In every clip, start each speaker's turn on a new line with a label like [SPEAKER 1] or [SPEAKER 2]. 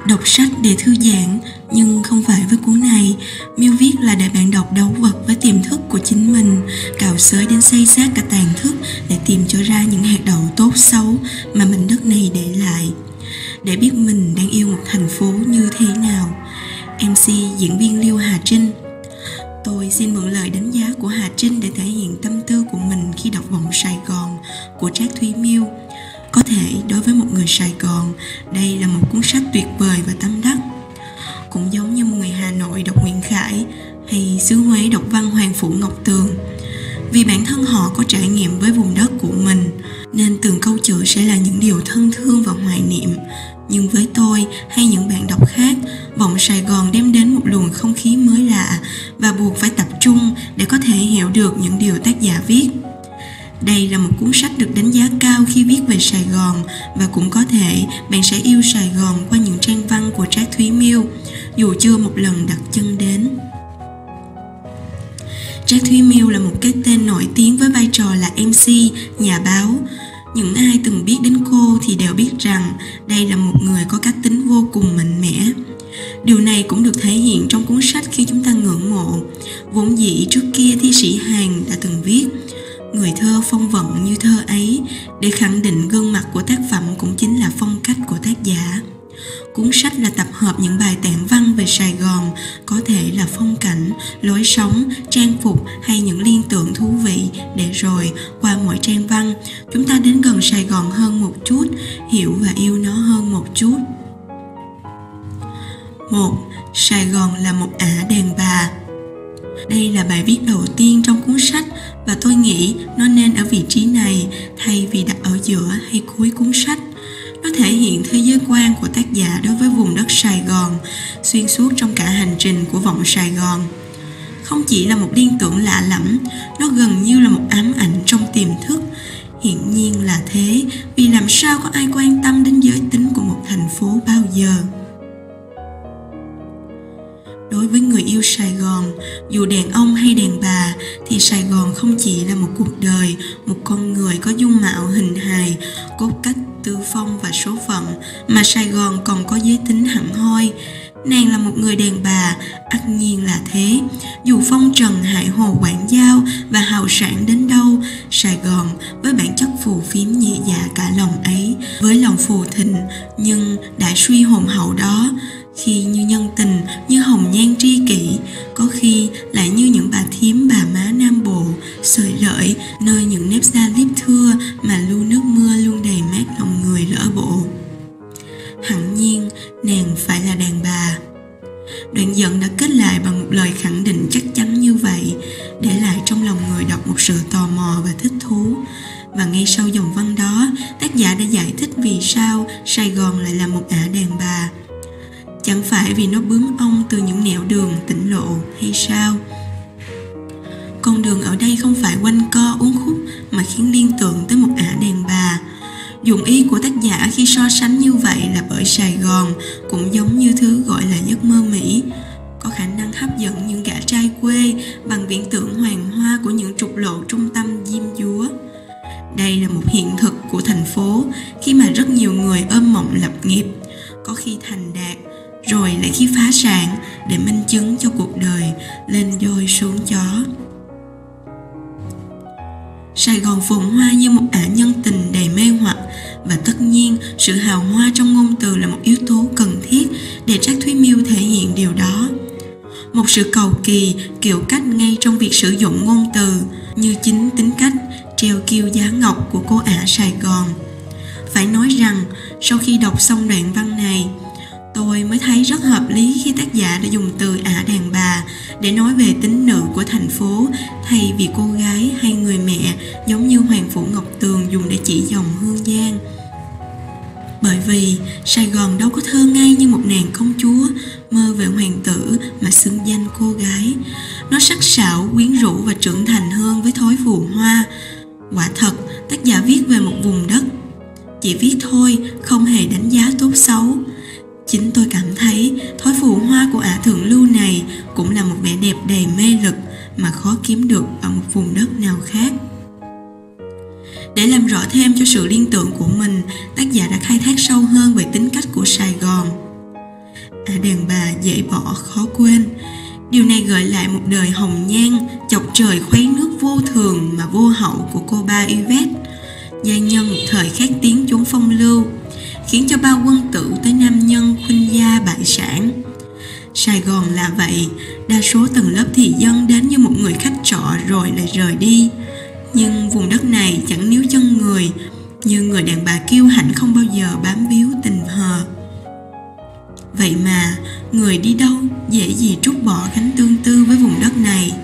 [SPEAKER 1] Đọc sách để thư giãn, nhưng không phải với cuốn này. Miêu viết là để bạn đọc đấu vật với tiềm thức của chính mình, cào xới đến xây xát cả tàn thức để tìm cho ra những hạt đậu tốt xấu mà mảnh đất này để lại, để biết mình đang yêu một thành phố như thế nào. MC diễn viên Liêu Hà Trinh. Tôi xin mượn lời đánh giá của Hà Trinh để thể hiện tâm tư của mình khi đọc Vọng Sài Gòn của Trác Thúy Miêu. Có thể đối với một người Sài Gòn, đây là một cuốn sách tuyệt vời và tâm đắc. Cũng giống như một người Hà Nội đọc Nguyễn Khải hay xứ Huế đọc văn Hoàng Phủ Ngọc Tường. Vì bản thân họ có trải nghiệm với vùng đất của mình, nên từng câu chữ sẽ là những điều thân thương và hoài niệm. Nhưng với tôi hay những bạn đọc khác, Vọng Sài Gòn đem đến một luồng không khí mới lạ và buộc phải tập trung để có thể hiểu được những điều tác giả viết. Đây là một cuốn sách được đánh giá cao khi viết về Sài Gòn, và cũng có thể bạn sẽ yêu Sài Gòn qua những trang văn của Trác Thúy Miêu, dù chưa một lần đặt chân đến. Trác Thúy Miêu là một cái tên nổi tiếng với vai trò là MC, nhà báo. Những ai từng biết đến cô thì đều biết rằng đây là một người có cá tính vô cùng mạnh mẽ. Điều này cũng được thể hiện trong cuốn sách khi chúng ta ngưỡng mộ. Vốn dĩ trước kia thi sĩ Hàn đã từng viết: người thơ phong vận như thơ ấy, để khẳng định gương mặt của tác phẩm cũng chính là phong cách của tác giả. Cuốn sách là tập hợp những bài tản văn về Sài Gòn, có thể là phong cảnh, lối sống, trang phục hay những liên tưởng thú vị, để rồi qua mỗi trang văn, chúng ta đến gần Sài Gòn hơn một chút, hiểu và yêu nó hơn một chút. 1. Sài Gòn là một ả đàn bà. Đây là bài viết đầu tiên trong cuốn sách, và tôi nghĩ nó nên ở vị trí này thay vì đặt ở giữa hay cuối cuốn sách. Nó thể hiện thế giới quan của tác giả đối với vùng đất Sài Gòn xuyên suốt trong cả hành trình của Vọng Sài Gòn. Không chỉ là một liên tưởng lạ lẫm, nó gần như là một ám ảnh trong tiềm thức. Hiển nhiên là thế, vì làm sao có ai quan tâm đến giới tính của một thành phố bao giờ. Đối với người yêu Sài Gòn, dù đàn ông hay đàn bà, thì Sài Gòn không chỉ là một cuộc đời, một con người có dung mạo hình hài, cốt cách, tư phong và số phận, mà Sài Gòn còn có giới tính hẳn hoi. Nàng là một người đàn bà, ắt nhiên là thế. Dù phong trần hại hồ quảng giao và hào sản đến đâu, Sài Gòn với bản chất phù phiếm nhẹ dạ cả lòng ấy, với lòng phù thịnh nhưng đã suy hồn hậu đó, khi như nhân tình, như hồng nhan tri kỷ, có khi lại như những bà thím bà má Nam Bộ, sợi lợi nơi những nếp da liếp thưa mà lu nước mưa luôn đầy mát lòng người lỡ bộ. Hẳn nhiên nàng phải là đàn bà. Đoạn dẫn đã kết lại bằng một lời khẳng định chắc chắn như vậy, để lại trong lòng người đọc một sự tò mò và thích thú. Và ngay sau dòng văn đó, tác giả đã giải thích vì sao Sài Gòn lại là một ả đàn bà. Chẳng phải vì nó bướm ong từ những nẻo đường tỉnh lộ hay sao? Con đường ở đây không phải quanh co uốn khúc mà khiến liên tưởng tới một ả đàn bà. Dụng ý của tác giả khi so sánh như vậy là bởi Sài Gòn cũng giống như thứ gọi là giấc mơ Mỹ, có khả năng hấp dẫn những gã trai quê bằng viễn tưởng hoàng hoa của những trục lộ trung tâm diêm dúa. Đây là một hiện thực của thành phố khi mà rất nhiều người ôm mộng lập nghiệp, có khi thành đạt, rồi lại khi phá sản để minh chứng cho cuộc đời lên voi xuống chó. Sài Gòn phồn hoa như một ả nhân tình đầy mê hoặc, và tất nhiên sự hào hoa trong ngôn từ là một yếu tố cần thiết để Trác Thúy Miêu thể hiện điều đó. Một sự cầu kỳ, kiểu cách ngay trong việc sử dụng ngôn từ, như chính tính cách treo kiêu giá ngọc của cô ả Sài Gòn. Phải nói rằng, sau khi đọc xong đoạn văn này, tôi mới thấy rất hợp lý khi tác giả đã dùng từ ả đàn bà để nói về tính nữ của thành phố, thay vì cô gái hay người mẹ giống như Hoàng Phủ Ngọc Tường dùng để chỉ dòng Hương Giang. Bởi vì Sài Gòn đâu có thơ ngây như một nàng công chúa mơ về hoàng tử mà xưng danh cô gái. Nó sắc sảo, quyến rũ và trưởng thành hơn với thói phù hoa. Quả thật, tác giả viết về một vùng đất. Chỉ viết thôi, không hề đánh giá tốt xấu. Chính tôi cảm thấy thói phù hoa của ả thượng lưu này cũng là một vẻ đẹp đầy mê lực mà khó kiếm được ở một vùng đất nào khác. Để làm rõ thêm cho sự liên tưởng của mình, tác giả đã khai thác sâu hơn về tính cách của Sài Gòn. Đàn bà dễ bỏ khó quên. Điều này gợi lại một đời hồng nhan, chọc trời khuấy nước vô thường mà vô hậu của cô ba Yvette. Gia nhân một thời khét tiếng chốn phong lưu, khiến cho bao quân tử tới nam nhân khuynh gia bại sản. Sài Gòn là vậy, đa số tầng lớp thị dân đến như một người khách trọ rồi lại rời đi. Nhưng vùng đất này chẳng níu chân người, như người đàn bà kiêu hãnh không bao giờ bám víu tình hờ. Vậy mà người đi đâu dễ gì trút bỏ gánh tương tư với vùng đất này.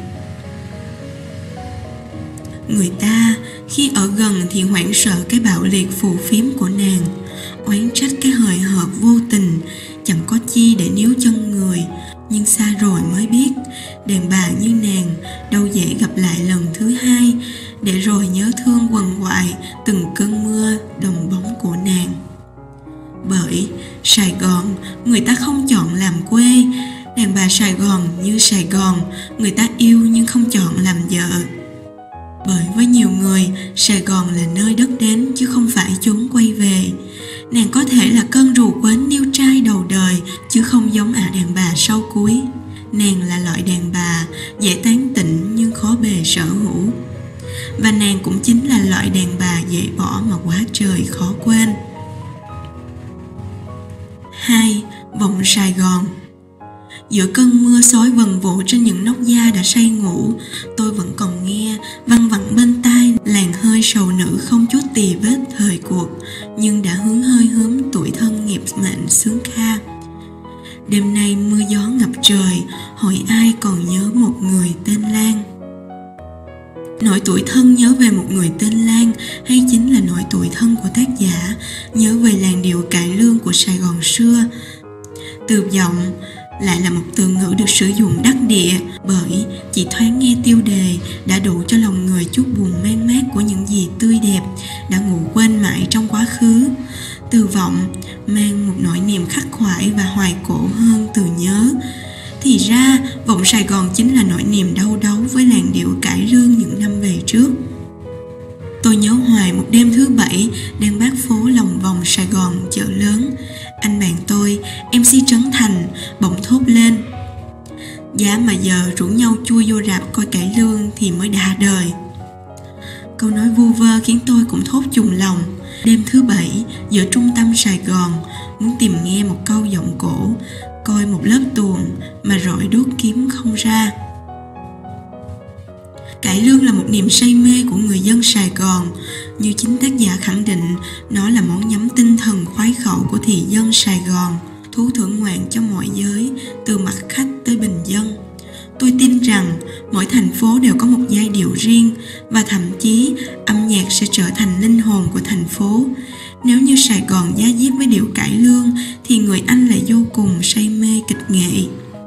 [SPEAKER 1] Người ta khi ở gần thì hoảng sợ cái bạo liệt phù phiếm của nàng, oán trách cái hời hợt vô tình, chẳng có chi để níu chân người. Nhưng xa rồi mới biết, đàn bà như nàng đâu dễ gặp lại lần thứ hai, để rồi nhớ thương quằn quại từng cơn mưa đồng bóng của nàng. Bởi Sài Gòn người ta không chọn làm quê, đàn bà Sài Gòn như Sài Gòn người ta yêu nhưng không chọn làm vợ. Bởi với nhiều người, Sài Gòn là nơi đất đến chứ không phải chốn quay về. Nàng có thể là cơn rù quến điêu trai đầu đời, chứ không giống đàn bà sau cuối. Nàng là loại đàn bà dễ tán tỉnh nhưng khó bề sở hữu. Và nàng cũng chính là loại đàn bà dễ bỏ mà quá trời khó quên. 2. Vọng Sài Gòn. Giữa cơn mưa xối vần vũ trên những nóc da đã say ngủ, tôi vẫn còn nghe văng vẳng bên tai làn hơi sầu nữ không chút tì vết thời cuộc, nhưng đã hướng hơi hướng tuổi thân nghiệp mệnh xướng kha. Đêm nay mưa gió ngập trời, hỏi ai còn nhớ một người tên Lan. Nỗi tủi thân nhớ về một người tên Lan hay chính là nỗi tủi thân của tác giả nhớ về làn điệu cải lương của Sài Gòn xưa. Từ vọng lại là một từ ngữ được sử dụng đắc địa, bởi chỉ thoáng nghe tiêu đề đã đủ cho lòng người chút buồn man mác của những gì tươi đẹp đã ngủ quên mãi trong quá khứ. Từ vọng mang một nỗi niềm khắc khoải và hoài cổ hơn từ nhớ. Thì ra vọng Sài Gòn chính là nỗi niềm đau đáu với làn điệu cải lương những năm về trước. Tôi nhớ hoài một đêm thứ Bảy đang bát phố lòng vòng Sài Gòn chợ lớn, anh bạn tôi, MC Trấn Thành, bỗng thốt lên: giá mà giờ rủ nhau chui vô rạp coi cải lương thì mới đã đời. Câu nói vu vơ khiến tôi cũng thốt trùng lòng. Đêm thứ Bảy giữa trung tâm Sài Gòn, muốn tìm nghe một câu giọng cổ, coi một lớp tuồng mà rọi đuốc kiếm không ra. Cải lương là một niềm say mê của người dân Sài Gòn. Như chính tác giả khẳng định, nó là món nhắm tinh thần khoái khẩu của thị dân Sài Gòn, thú thưởng ngoạn cho mọi giới, từ mặt khách tới bình dân. Tôi tin rằng mỗi thành phố đều có một giai điệu riêng, và thậm chí âm nhạc sẽ trở thành linh hồn của thành phố. Nếu như Sài Gòn da diết với điệu cải lương, thì người Anh lại vô cùng say mê kịch nghệ.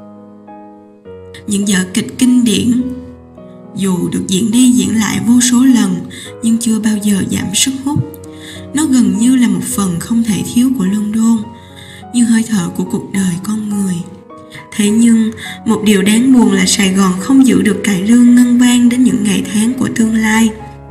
[SPEAKER 1] Những vở kịch kinh điển dù được diễn đi diễn lại vô số lần, nhưng chưa bao giờ giảm sức hút. Nó gần như là một phần không thể thiếu của London, như hơi thở của cuộc đời con người. Thế nhưng, một điều đáng buồn là Sài Gòn không giữ được cải lương ngân vang đến những ngày tháng của tương lai.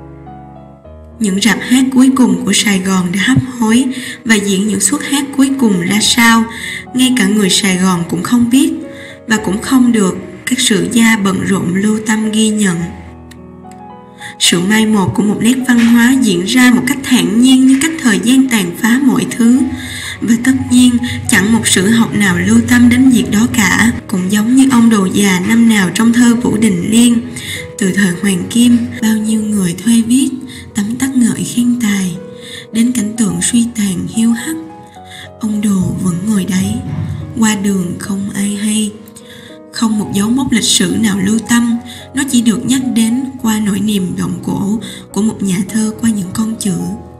[SPEAKER 1] Những rạp hát cuối cùng của Sài Gòn đã hấp hối và diễn những suất hát cuối cùng ra sao, ngay cả người Sài Gòn cũng không biết, và cũng không được các sử gia bận rộn lưu tâm ghi nhận. Sự mai một của một nét văn hóa diễn ra một cách thản nhiên như cách thời gian tàn phá mọi thứ. Và tất nhiên chẳng một sử học nào lưu tâm đến việc đó cả. Cũng giống như ông đồ già năm nào trong thơ Vũ Đình Liên: từ thời Hoàng Kim, bao nhiêu người thuê viết, tấm tắc ngợi khen tài, đến cảnh tượng suy tàn hiu hắt, ông đồ vẫn ngồi đấy, qua đường không ai hay. Không một dấu mốc lịch sử nào lưu tâm, nó chỉ được nhắc đến qua nỗi niềm vọng cổ của một nhà thơ qua những con chữ.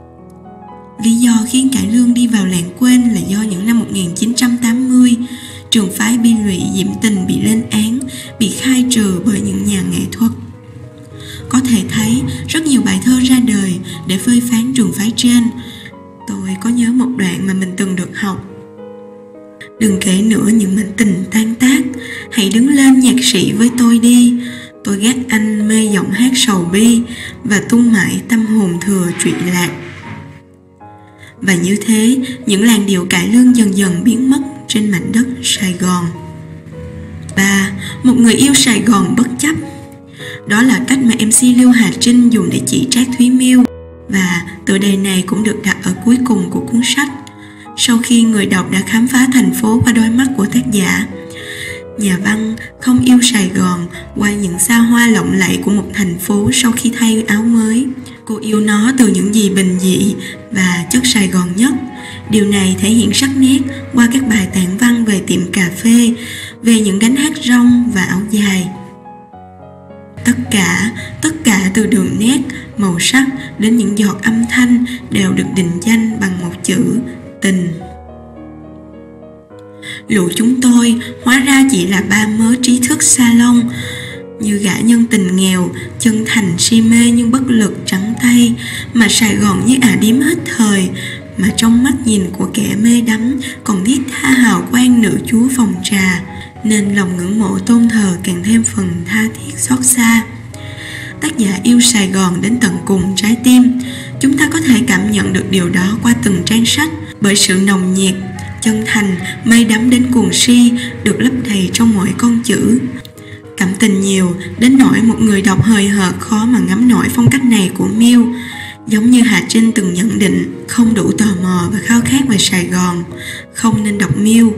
[SPEAKER 1] Lý do khiến cải lương đi vào lãng quên là do những năm 1980, trường phái bi lụy Diệm Tình bị lên án, bị khai trừ bởi những nhà nghệ thuật. Có thể thấy rất nhiều bài thơ ra đời để phê phán trường phái trên. Tôi có nhớ một đoạn mà mình từng được học: đừng kể nữa những mảnh tình tan tác, hãy đứng lên nhạc sĩ với tôi đi. Tôi ghét anh mê giọng hát sầu bi và tung mãi tâm hồn thừa trụy lạc. Và như thế, những làn điệu cải lương dần dần biến mất trên mảnh đất Sài Gòn. 3. Một người yêu Sài Gòn bất chấp. Đó là cách mà MC Lưu Hà Trinh dùng để chỉ trác Thúy Miêu, và tựa đề này cũng được đặt ở cuối cùng của cuốn sách. Sau khi người đọc đã khám phá thành phố qua đôi mắt của tác giả, nhà văn không yêu Sài Gòn qua những xa hoa lộng lẫy của một thành phố sau khi thay áo mới. Cô yêu nó từ những gì bình dị và chất Sài Gòn nhất. Điều này thể hiện sắc nét qua các bài tản văn về tiệm cà phê, về những gánh hát rong và áo dài. Tất cả từ đường nét, màu sắc đến những giọt âm thanh đều được định danh bằng một chữ tình. Lũ chúng tôi hóa ra chỉ là ba mớ trí thức salon, như gã nhân tình nghèo, chân thành si mê nhưng bất lực trắng tay, mà Sài Gòn như ả điếm hết thời, mà trong mắt nhìn của kẻ mê đắm còn thiết tha hào quang nữ chúa phòng trà, nên lòng ngưỡng mộ tôn thờ càng thêm phần tha thiết xót xa. Tác giả yêu Sài Gòn đến tận cùng trái tim. Chúng ta có thể cảm nhận được điều đó qua từng trang sách, bởi sự nồng nhiệt, chân thành, mê đắm đến cuồng si được lấp đầy trong mỗi con chữ. Cảm tình nhiều đến nỗi một người đọc hời hợt khó mà ngắm nổi phong cách này của Miêu. Giống như Hà Trinh từng nhận định, không đủ tò mò và khao khát về Sài Gòn, không nên đọc Miêu.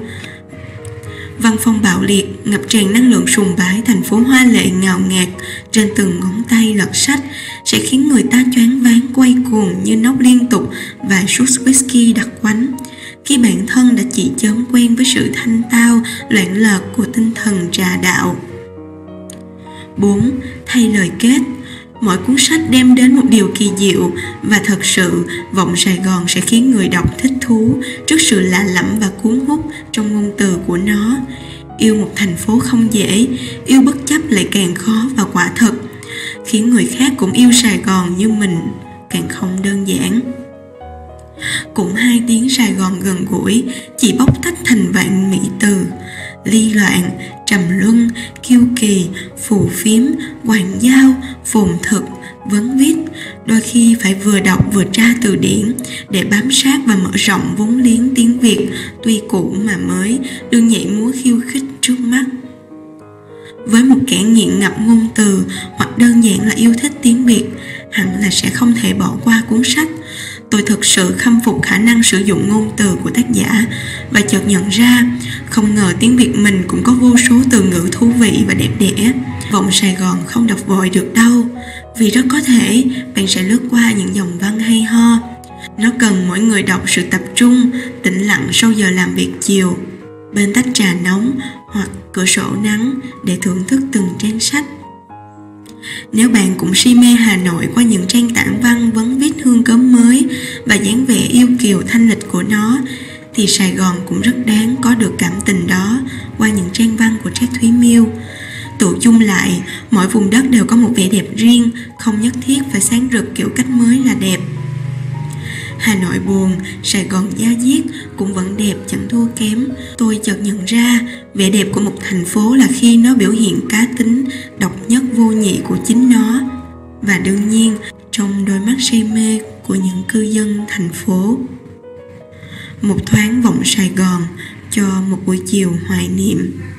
[SPEAKER 1] Văn phong bạo liệt, ngập tràn năng lượng sùng bái thành phố hoa lệ ngào ngạt trên từng ngón tay lật sách sẽ khiến người ta choáng váng quay cuồng như nốc liên tục vài suất whisky đặc quánh, khi bản thân đã chỉ chớm quen với sự thanh tao, loạn lợt của tinh thần trà đạo. 4. Thay lời kết. Mỗi cuốn sách đem đến một điều kỳ diệu, và thật sự Vọng Sài Gòn sẽ khiến người đọc thích thú trước sự lạ lẫm và cuốn hút trong ngôn từ của nó. Yêu một thành phố không dễ, yêu bất chấp lại càng khó và quả thực. Khiến người khác cũng yêu Sài Gòn như mình càng không đơn giản. Cũng 2 tiếng Sài Gòn gần gũi, chỉ bóc tách thành vạn mỹ từ. Ly loạn, trầm luân, kiêu kỳ, phù phiếm, hoàng giao, phồn thực, vấn vít. Đôi khi phải vừa đọc vừa tra từ điển để bám sát và mở rộng vốn liếng tiếng Việt tuy cũ mà mới, đừng nhảy múa khiêu khích trước mắt. Với một kẻ nghiện ngập ngôn từ hoặc đơn giản là yêu thích tiếng Việt, hẳn là sẽ không thể bỏ qua cuốn sách. Tôi thực sự khâm phục khả năng sử dụng ngôn từ của tác giả, và chợt nhận ra không ngờ tiếng Việt mình cũng có vô số từ ngữ thú vị và đẹp đẽ. Vọng Sài Gòn không đọc vội được đâu, vì rất có thể bạn sẽ lướt qua những dòng văn hay ho. Nó cần mỗi người đọc sự tập trung, tĩnh lặng sau giờ làm việc chiều, bên tách trà nóng hoặc cửa sổ nắng để thưởng thức từng trang sách. Nếu bạn cũng si mê Hà Nội qua những trang tản văn vấn vít hương cơm mới và dáng vẻ yêu kiều thanh lịch của nó, thì Sài Gòn cũng rất đáng có được cảm tình đó qua những trang văn của Trác Thúy Miêu. Tụ chung lại, mỗi vùng đất đều có một vẻ đẹp riêng, không nhất thiết phải sáng rực kiểu cách mới là đẹp. Hà Nội buồn, Sài Gòn da diết cũng vẫn đẹp chẳng thua kém. Tôi chợt nhận ra vẻ đẹp của một thành phố là khi nó biểu hiện cá tính độc nhất vô nhị của chính nó, và đương nhiên trong đôi mắt say mê của những cư dân thành phố. Một thoáng Vọng Sài Gòn cho một buổi chiều hoài niệm.